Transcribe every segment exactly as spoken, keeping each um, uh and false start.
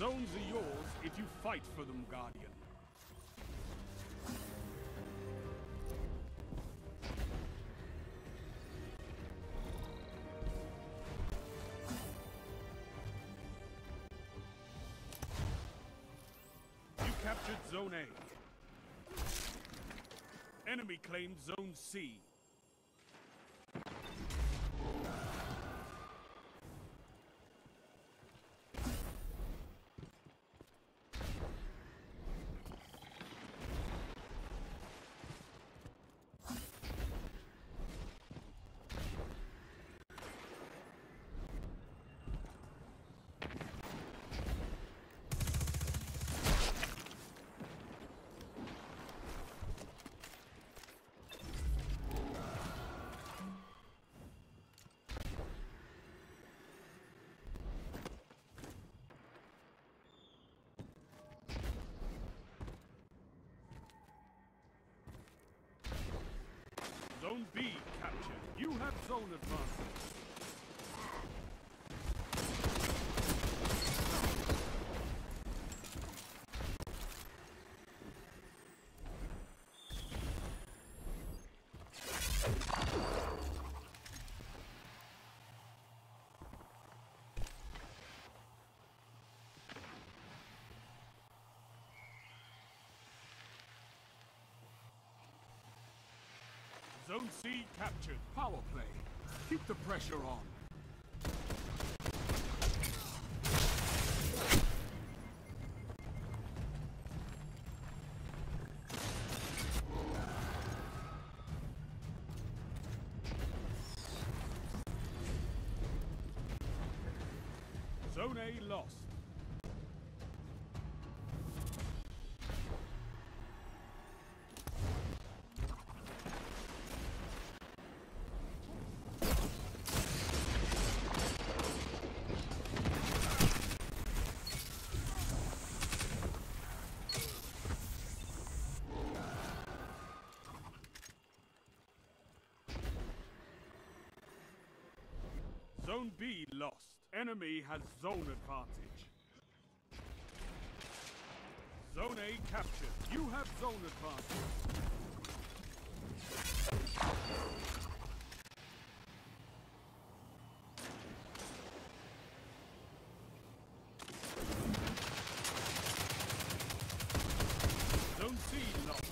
Zones are yours if you fight for them, Guardian. You captured Zone A. Enemy claimed Zone C. Zone B captured. You have zone advantage. Zone C captured. Power play. Keep the pressure on. Zone A lost. Zone B lost. Enemy has zone advantage. Zone A captured. You have zone advantage. Zone C lost.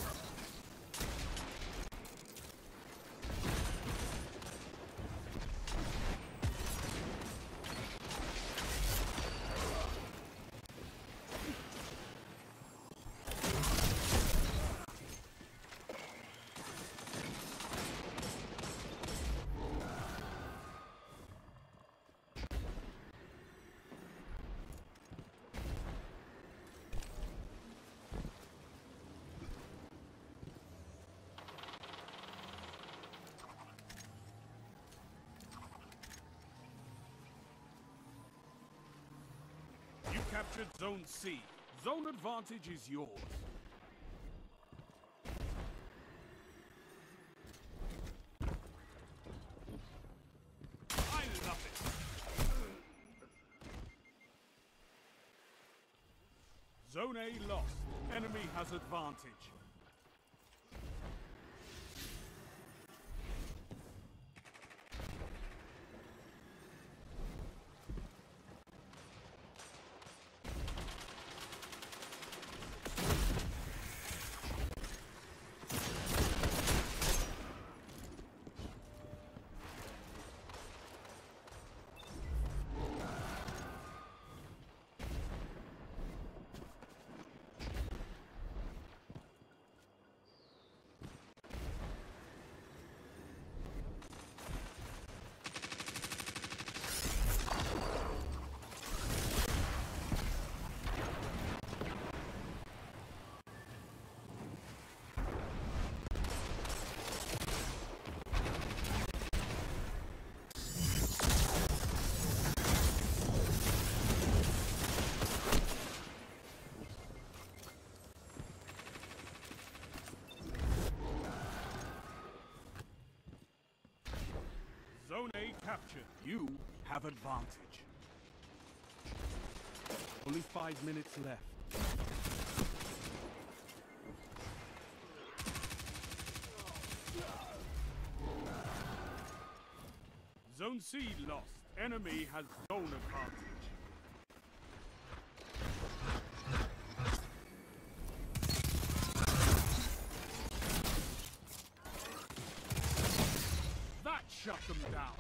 You captured Zone C. Zone advantage is yours. I love it. Zone A lost. Enemy has advantage. Zone A captured. You have advantage. Only five minutes left. Zone C lost. Enemy has zone advantage. That shut them down.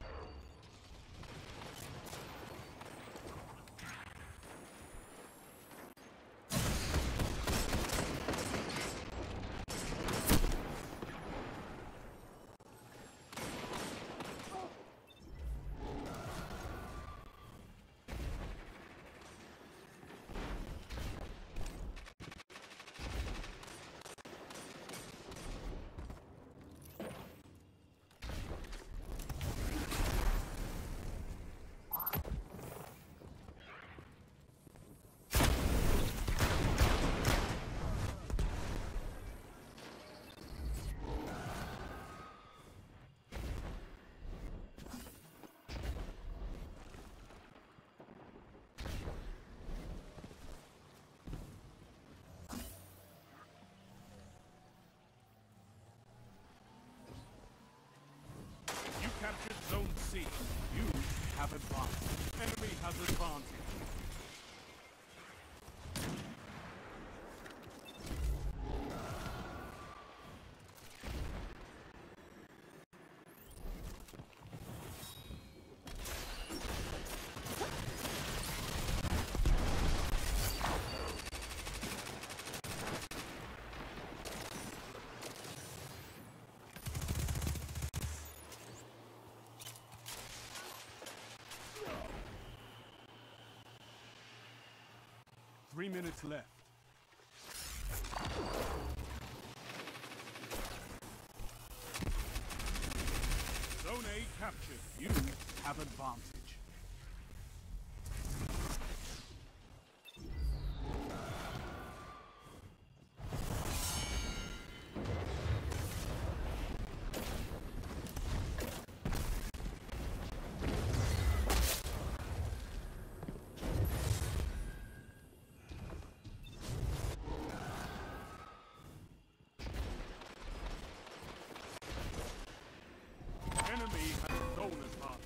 Captured Zone C. You have advantage. Enemy has advantage. Three minutes left. Zone A captured. You have advantage. Enemy has zone advantage.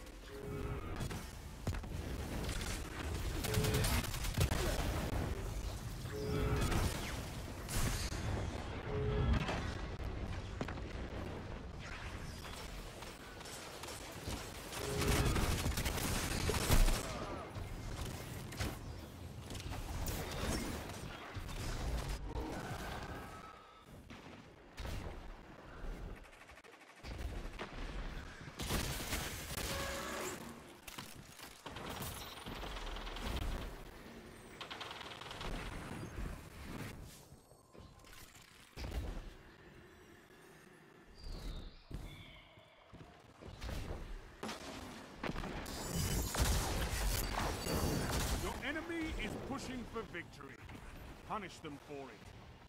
Enemy is pushing for victory. Punish them for it.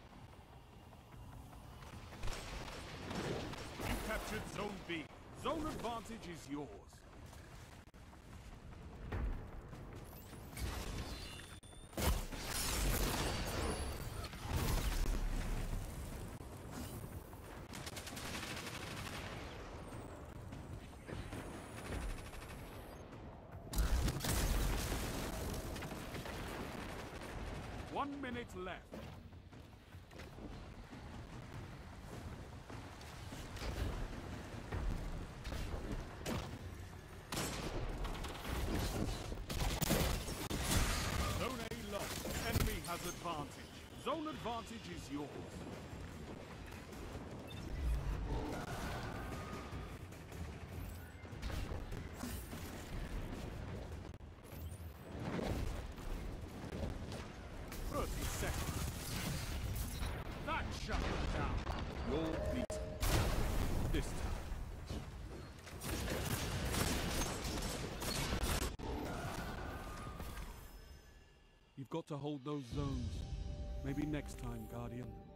You captured Zone B. Zone advantage is yours. One minute left. Zone A lost. Enemy has advantage. Zone advantage is yours. thirty seconds. That shut them down. You're beaten. This time. You've got to hold those zones. Maybe next time, Guardian.